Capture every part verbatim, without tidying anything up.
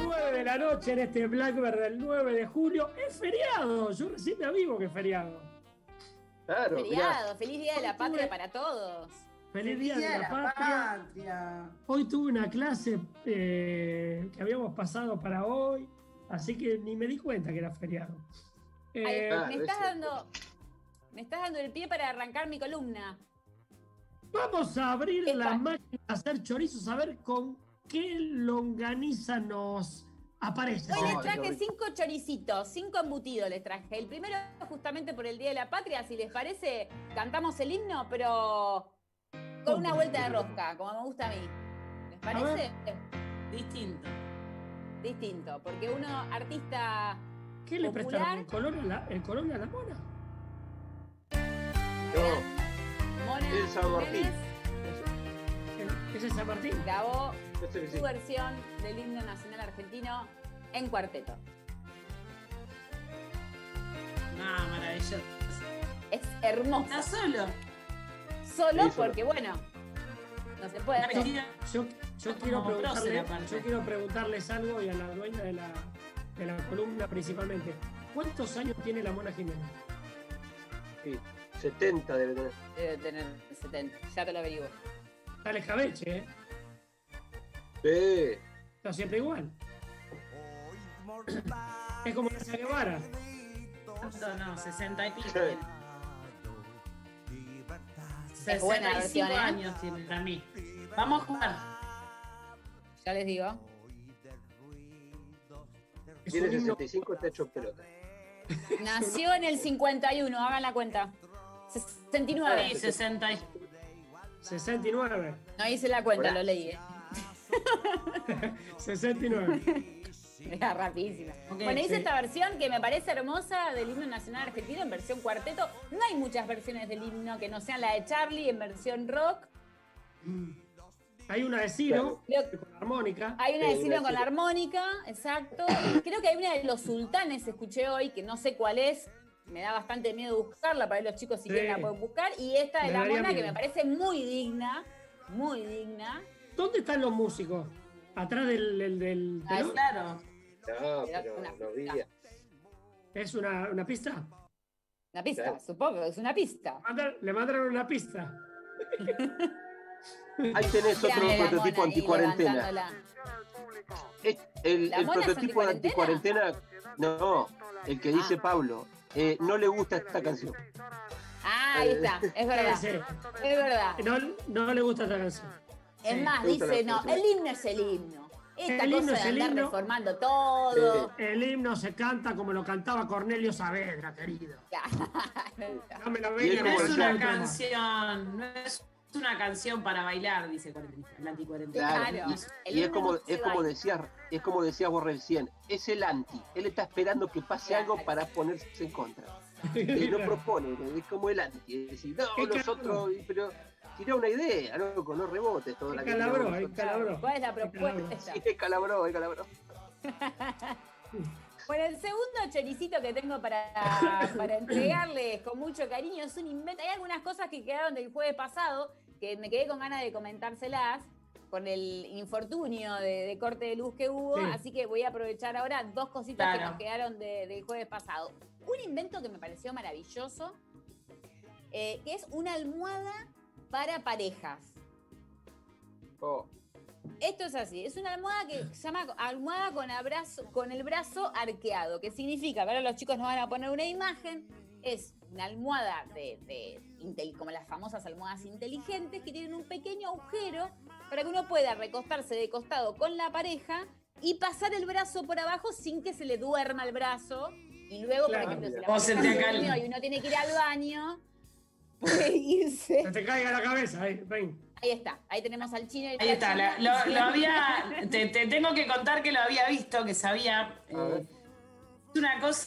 nueve de la noche en este Blackbird del nueve de julio. Es feriado. Yo recién me avivo que es feriado. Claro, Feriado, mirá. feliz día de la patria para todos. Feliz día de la patria. patria. Hoy tuve una clase eh, que habíamos pasado para hoy, así que ni me di cuenta que era feriado. Eh, Ay, Ah, me no estás es cierto. dando. Me estás dando el pie para arrancar mi columna. Vamos a abrir Epa. las máquinas a hacer chorizos, a ver con qué longaniza nos aparece. Hoy Ay, les qué traje rico. cinco choricitos, cinco embutidos les traje. El primero justamente por el Día de la Patria, si les parece, cantamos el himno, pero con una vuelta de rosca, como me gusta a mí. ¿Les parece? Distinto. Distinto, porque uno, artista ¿Qué le popular. prestaron el color a la, el color a la mona? No, Mona el San Martín. Jiménez ¿Es el San Martín? grabó Yo sé que sí. su versión del himno nacional argentino en cuarteto. Ah, maravilloso. Es hermoso. ¿Estás solo? Solo Sí, solo. porque, bueno, no se puede. Una vestida- Yo, yo, quiero Como prócer, preguntarle, aparte. yo quiero preguntarles algo y a la dueña de la, de la columna principalmente. ¿Cuántos años tiene la Mona Jiménez? Sí, setenta debe tener. Debe tener setenta, ya te lo averiguo. Está escabeche, ¿eh? Sí. Está siempre igual. Es como Elsa Guevara. ¿Cuánto? No, sesenta y pico. Sí. tiene. Es buena sesenta y cinco versión, ¿eh? años tiene para mí. Vamos a jugar. Ya les digo. Es Tiene un himno. sesenta y cinco, está hecho pelota. Nació en el cincuenta y uno, hagan la cuenta. sesenta y nueve. Sí, sesenta y... sesenta y nueve. No hice la cuenta, Hola. lo leí. ¿eh? sesenta y nueve. Era rapidísima. Ok, bueno, hice sí. esta versión que me parece hermosa del himno nacional argentino en versión cuarteto. No hay muchas versiones del himno que no sean la de Charlie en versión rock. Hay una de Ciro, Creo- con la armónica. Hay una de Sí, Silvio una con la Ciro. armónica, exacto. Y creo que hay una de los sultanes, escuché hoy, que no sé cuál es. Me da bastante miedo buscarla, para los chicos si Sí. quieren la pueden buscar. Y esta de Me la daría mona, que miedo. me parece muy digna, muy digna. ¿Dónde están los músicos? ¿Atrás del, del, del Ah, telón? Claro. No, Era pero una no vi. ¿Es una, una pista? Una pista, Claro. supongo, es una pista. Mandar- Le mandaron una pista. Ahí tenés otro Grande la prototipo mona ahí anticuarentena. levantándola. Es- El, ¿La el mona es prototipo de anticuarentena? anticuarentena, no, el que dice Ah. Pablo, eh, no le gusta esta canción. Ah, ahí está, es verdad. Sí. Es verdad. No, no le gusta esta canción. Es Sí. más, Me gusta dice, la no, canción. el himno es el himno. Esta El himno cosa es de el andar himno. reformando todo. El himno se canta como lo cantaba Cornelio Saavedra, querido. No me lo Y vengan es No a como es cantar una el tema. canción, no es una canción para bailar, dice cuarentena, el anticuarentena. Claro, Claro. y, El y es himno como, no se es como baila. decías, es como decías vos recién, es el anti, él está esperando que pase Claro. algo para ponerse en contra. Y no propone, es como el anti, es decir, no, Es nosotros, pero tirá una idea, loco, no rebotes toda Es la que calabró, tiramos es nosotros. calabró. ¿Cuál es la Es calabró. propuesta? Sí, es calabró, es calabró. Bueno, el segundo choricito que tengo para, para entregarles con mucho cariño es un invento. Hay algunas cosas que quedaron del jueves pasado que me quedé con ganas de comentárselas con el infortunio de, de corte de luz que hubo, Sí. así que voy a aprovechar ahora dos cositas que Claro. nos quedaron de- del jueves pasado. Un invento que me pareció maravilloso, eh, que es una almohada para parejas. Oh, Esto es así, es una almohada que se llama almohada con, abrazo, con el brazo arqueado, que significa, que ahora los chicos nos van a poner una imagen, es una almohada de, de intel- como las famosas almohadas inteligentes, que tienen un pequeño agujero para que uno pueda recostarse de costado con la pareja y pasar el brazo por abajo sin que se le duerma el brazo. Y luego, Claro. por ejemplo, si la O se pareja te se acalma. durmió y uno tiene que ir al baño, puede irse. Que te caiga la cabeza, ahí, ven. Ahí está, ahí tenemos al chino y Ahí la está, china. la- lo, lo había, te, te tengo que contar que lo había visto, que sabía. A ver. eh, es una cosa.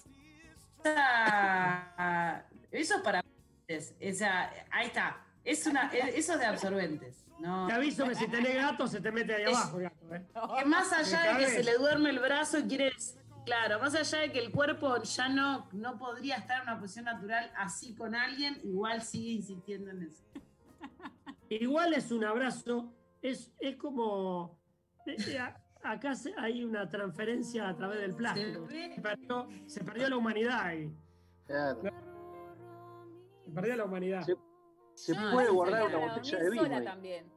Eso es para. Esa, ahí está. Es una, eso es de absorbentes. ¿no? Te aviso que si tenés gato, se te mete ahí Es- abajo, gato, ¿eh? Que más allá de que cabeza. se le duerme el brazo, quiere decir- claro, más allá de que el cuerpo ya no, no podría estar en una posición natural así con alguien, igual sigue insistiendo en eso. Igual es un abrazo, es, es como... eh, eh, a- acá se- hay una transferencia a través del plástico. Se ve. Se perdió, se perdió la humanidad ahí. Claro. Se perdió la humanidad. Se, se No, puede eso guardar sería una para botella dormir de vino sola ahí. también.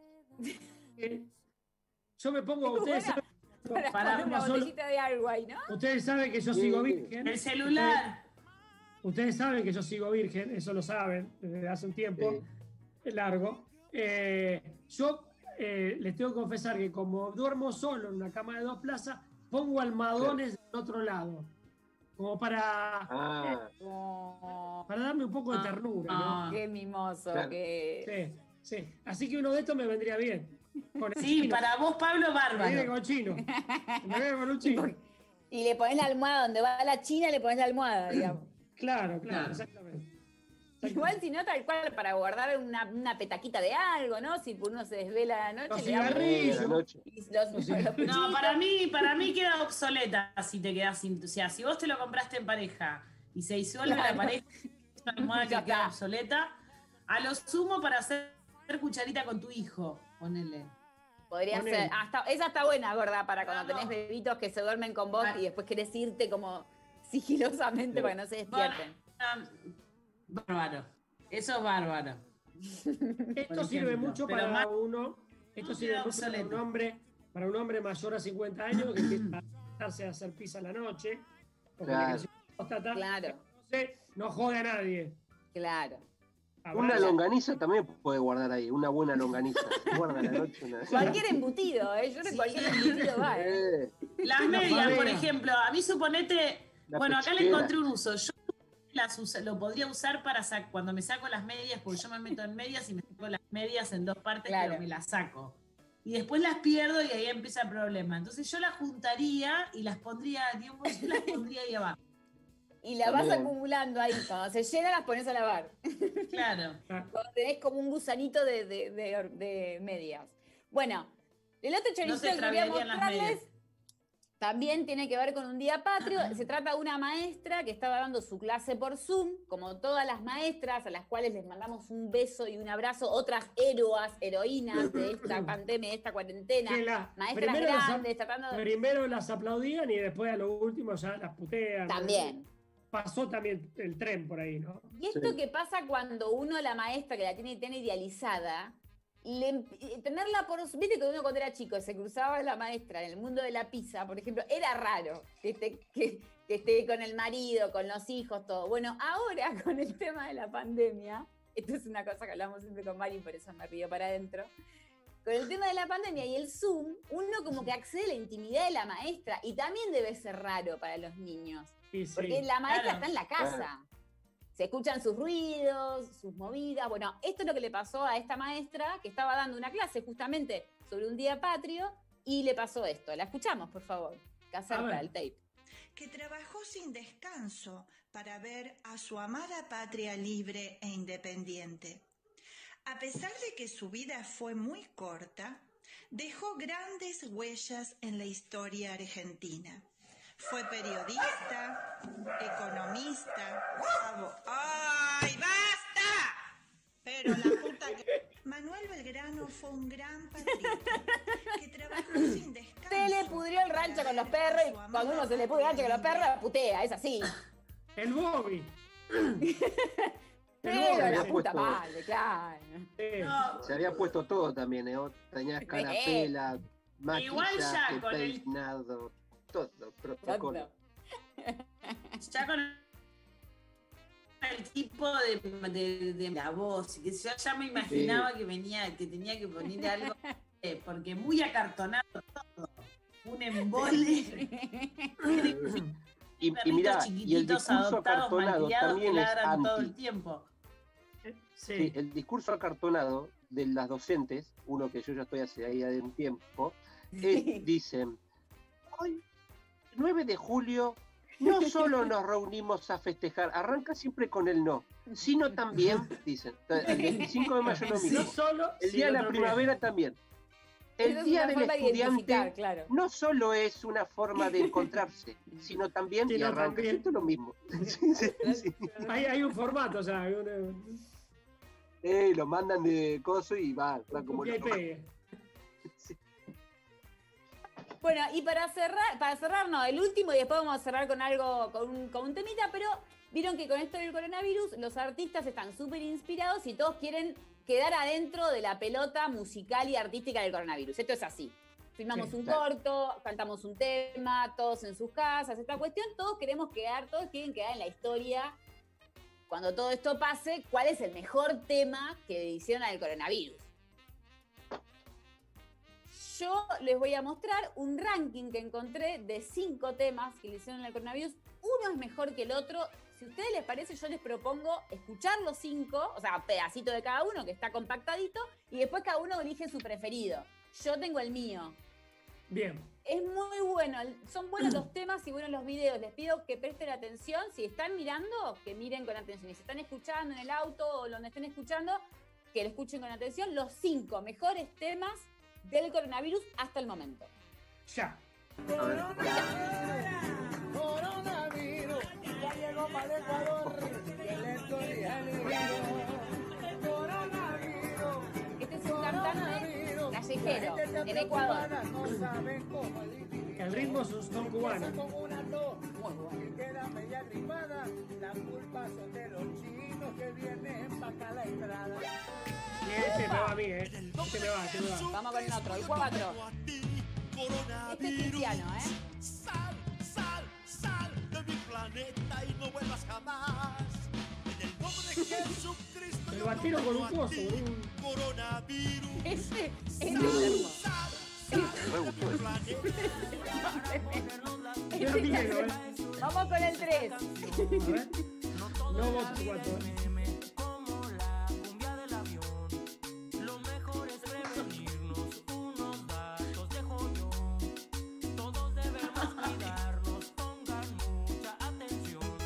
Eh, Yo me pongo, ustedes Para- saben, Para, Para poner una solo- botellita de algo ahí, ¿no? ustedes saben que yo Sí. sigo virgen. El celular. Ustedes saben que yo sigo virgen, eso lo saben desde hace un tiempo largo. Eh, yo eh, les tengo que confesar que como duermo solo en una cama de dos plazas, pongo almohadones del otro lado, como para, Ah, Oh, para darme un poco de Ah, ternura, ah. qué mimoso, Claro. que... ¿no? Sí, sí. Así que uno de estos me vendría bien. Con el Sí, chino. para vos, Pablo, Me viene bárbaro. con chino. Me viene con un chino. Y le pones la almohada donde va la china, le pones la almohada, digamos. Claro, claro, Claro. exactamente. Igual si no, tal cual, para guardar una, una petaquita de algo, ¿no? Si uno se desvela a la noche. Los le da- cigarrillos. de la noche. y los- Los los cigarrillos. No, puchitos. para mí, para mí queda obsoleta si te quedas sin. O sea, si vos te lo compraste en pareja y se disuelve Claro. la pareja, es una almohada Ya que queda está. obsoleta. A lo sumo para hacer cucharita con tu hijo, ponele. Podría Ponele. ser. Ah, está- esa está buena, ¿verdad? Para cuando Vamos. tenés bebitos que se duermen con vos Ah. y después querés irte como sigilosamente Sí. para que no se despierten. Ah, Bárbaro. Eso es bárbaro. Esto Por sirve ejemplo. mucho Pero para más- uno, esto no sirve queda mucho para un obsoleto. hombre, para un hombre mayor a cincuenta años que empieza a sentarse a hacer pizza a la noche, porque Claro. le creció la próstata. Claro, Entonces, no jode a nadie. claro. Una Abraza. longaniza también puede guardar ahí, una buena longaniza. Guarda la noche una. Cualquier embutido, ¿eh? Yo creo que Sí. cualquier embutido va, ¿eh? Eh, Las La medias, por madera. ejemplo, a mí suponete. La bueno, acá le pechera. encontré un uso. Yo las usa- lo podría usar para sac- cuando me saco las medias, porque yo me meto en medias y me saco las medias en dos partes, Claro. pero me las saco. Y después las pierdo y ahí empieza el problema. Entonces yo las juntaría y las pondría, digamos, yo las pondría ahí abajo. Y la vas También. acumulando ahí. Cuando se llena, las pones a lavar. Claro. Cuando tenés como un gusanito de, de- de- de medias. Bueno, el otro No choricito se que quería extraviarían las mostrarles medias. también tiene que ver con un día patrio. Se trata de una maestra que estaba dando su clase por Zoom, como todas las maestras, a las cuales les mandamos un beso y un abrazo, otras héroas, heroínas de esta pandemia, de esta cuarentena, Que la- maestras primero, las, grandes, tratando de... primero las aplaudían y después a lo último ya las putean. También. Pasó también el tren por ahí, ¿no? Y esto Sí. que pasa cuando uno, la maestra que la tiene tan idealizada, le, eh, tenerla por... Viste que uno cuando era chico se cruzaba la maestra en el mundo de la pizza, por ejemplo, era raro que esté, que, que esté con el marido, con los hijos, todo. Bueno, ahora con el tema de la pandemia, esto es una cosa que hablamos siempre con Mari, por eso me río para adentro. Con el tema de la pandemia y el Zoom, uno como que accede a la intimidad de la maestra y también debe ser raro para los niños. Sí, sí. Porque la maestra Claro, está en la casa. claro. Se escuchan sus ruidos, sus movidas. Bueno, esto es lo que le pasó a esta maestra que estaba dando una clase justamente sobre un día patrio y le pasó esto. La escuchamos, por favor. A Caserta, ver. el tape. Que trabajó sin descanso para ver a su amada patria libre e independiente. A pesar de que su vida fue muy corta, dejó grandes huellas en la historia argentina. Fue periodista, economista, abo- ¡ay, basta! Pero la puta que... Manuel Belgrano fue un gran patriota que trabajó sin descanso. Se le pudrió el rancho con los perros y cuando uno se le pudre el rancho con los perros, putea, es así. El Bobby. Pero Bobby, la había puta puesto- madre, claro. Sí. No, Se había puesto todo también, ¿eh? Tenías carapela, maquillaje, Igual ya con el- peinado, todo, protocolo. ya con el tipo de, de, de la voz, que yo ya me imaginaba que venía, que tenía que poner algo, eh, porque muy acartonado todo. Un embole. Y, y Perritos mirá, y el chiquititos discurso adoptados, acartonado malcriados que también es ladran todo el anti. tiempo. Sí. Sí, el discurso acartonado de las docentes, uno que yo ya estoy hace ahí de un tiempo, es, dicen, hoy, nueve de julio, no solo nos reunimos a festejar, arranca siempre con el no, sino también, dicen, el veinticinco de mayo lo No mismo, solo, el sino día de la también. primavera también. Esa El es día una del forma de identificar, estudiante claro. no solo es una forma de encontrarse, sino también, y Sino arranca también. siempre lo mismo. Sí, sí, sí. Hay, hay un formato, o sea, hay un, Eh, lo mandan de coso y va, va un como copia y loco. pegue. Bueno, y para cerrar, para cerrar, no, el último, y después vamos a cerrar con algo, con un, con un temita, pero vieron que con esto del coronavirus, los artistas están súper inspirados y todos quieren quedar adentro de la pelota musical y artística del coronavirus. Esto es así. Filmamos Sí, un claro. corto, cantamos un tema, todos en sus casas. Esta cuestión, todos queremos quedar, todos quieren quedar en la historia. Cuando todo esto pase, ¿cuál es el mejor tema que hicieron al coronavirus? Yo les voy a mostrar un ranking que encontré de cinco temas que le hicieron al coronavirus. Uno es mejor que el otro. Si a ustedes les parece, yo les propongo escuchar los cinco, o sea, pedacito de cada uno que está compactadito, y después cada uno elige su preferido. Yo tengo el mío. Bien. Es muy bueno, son buenos los temas y buenos los videos. Les pido que presten atención. Si están mirando, que miren con atención. Y si están escuchando en el auto o donde estén escuchando, que lo escuchen con atención. Los cinco mejores temas del coronavirus hasta el momento. Ya. A ver. Coronavirus, ya llegó para el Ecuador, y el estudiante coronavirus. Este es un cantante callejero en Ecuador. No saben cómo El ritmo es un son cubano. con una tos Muy bueno. y queda media gripada. La culpa son de los chinos que vienen para acá a la entrada. Y este me va a mí, ¿eh? Este me va, este me va. Vamos con el otro, el cuatro. Este es cristiano, ¿eh? Sal, sal, sal de mi planeta y no vuelvas jamás. En el nombre de Jesucristo. El yo batero con un prometo a coso, ti, con un- Este, Coronavirus. este es hermoso. Sal, sal Me gustó de mi ese. planeta. Yo no quiero, ¿eh? Vamos con el tres. A ver. No voto cuatro, ¿eh? Como la cumbia del avión, lo mejor es prevenirnos. Unos datos dejo yo. Todos debemos cuidarnos, pongan mucha atención.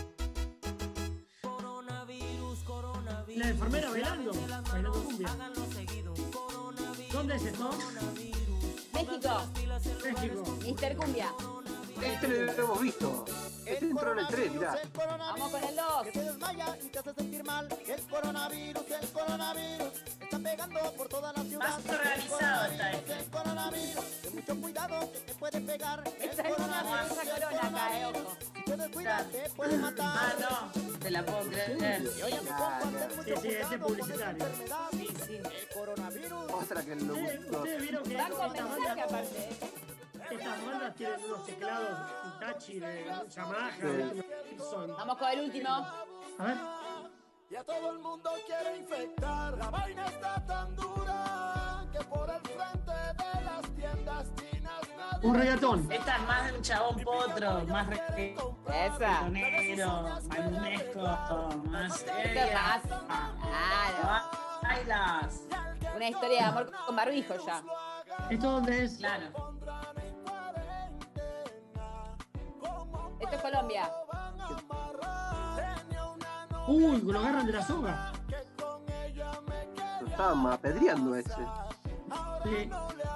Coronavirus, coronavirus. La enfermera bailando, bailando cumbia. Háganlo seguido. Coronavirus, ¿Dónde es esto? México, México. mister Cumbia. Este lo hemos visto. Este entró en el tres, mirá. El coronavirus, Vamos con el dos. que te desmaya y te hace sentir mal. El coronavirus, el coronavirus, está pegando por toda la ciudad. Más organizado está este. El coronavirus, ten mucho cuidado que te puede pegar. El Esta es una coronavirus, famosa el corona acá, eh, coronavirus, ojo. si te descuidas te puede Ah, matar. no, te la puedo creer. Y oye, mi compa, ten mucho Sí, sí, este cuidado con esta publicitario. enfermedad. Sí, sí. El coronavirus. Otra que lo Ustedes, gustó. ustedes vieron que Van con estas mensaje bandas, aparte, ¿eh? estas bandas tienen unos teclados Hitachi de Yamaha, Sí. ¿viste? Son. Vamos con el último. A ver. Y a todo el mundo quiere infectar. La vaina está tan dura que por el frente de las tiendas chinas nadie. Un reggaetón. Esta es más de un chabón potro, más Esa. reggaetonero, más lunesco, más Esto es seria. más. Claro. Bailas. Una historia de amor con barbijo ya. ¿Esto dónde es? Claro. Esto es Colombia. Uy, lo agarran de la soga. Lo estaban apedreando ese. Sí.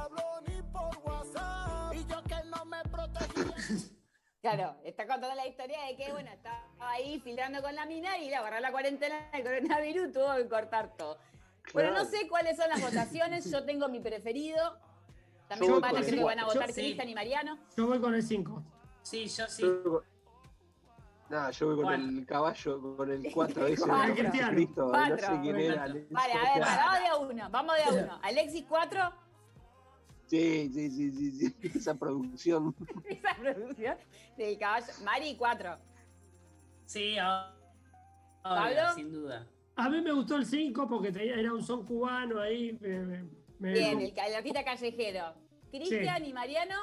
Claro, está contando la historia de que, bueno, estaba ahí filtrando con la mina y le agarró la cuarentena del coronavirus, tuvo que cortar todo. Bueno, no Claro. sé cuáles son las votaciones, yo tengo mi preferido. También Yo voy van a con decir el que van a cuatro. votar Yo- sí. Cristian y Mariano. Yo voy con el cinco. Sí, yo sí. Yo voy con- Nada, yo voy con Cuatro. el caballo, con el cuatro ese. Cuatro. de Jesucristo, no Cuatro. sé quién era. Cuatro. Vale, a ver, vamos de a uno, vamos de a uno. Alexis cuatro, Sí, sí, sí, sí, sí. Esa producción. esa producción del caballo. Mari cuatro. Sí, obvio, ¿Pablo? sin duda. A mí me gustó el cinco porque tenía- era un son cubano ahí. Me, me- me- Bien, el, el artista callejero. Cristian y Mariano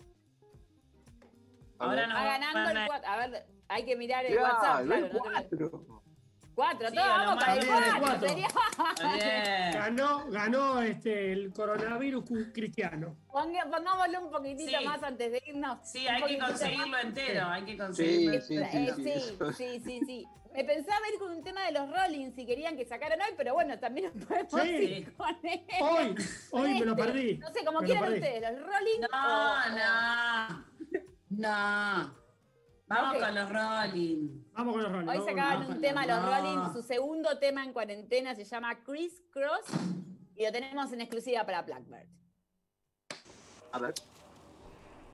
Ahora no va ganando van el a- cuatro. A ver, hay que mirar el Mirá, WhatsApp, no claro. hay no te- cuatro. Cuatro, Sí, todos a lo vamos para el más. cuatro. Cuatro. Sería- Está bien. Ganó, ganó este, el coronavirus cu- cristiano. Ponga- Pongámoslo un poquitito Sí. más antes de irnos. Sí, Un hay que poquitito conseguirlo más. entero, hay que Sí, conseguirlo. sí, Eh, sí, sí, sí. eso- sí, sí, sí. Me pensaba ir con un tema de los Rollins si querían que sacaran hoy, pero bueno, también nos podemos Sí. ir con él. Hoy, hoy me lo Este. perdí. No sé, como Me lo quieran perdí. ustedes, los Rollins. No, o- no. No. Vamos Ok. con los Rolling. Vamos con los roles. Hoy vamos con sacaban los un no, tema, los no. Rollins, su segundo tema en cuarentena se llama Criss Cross y lo tenemos en exclusiva para Blackbird. A ver.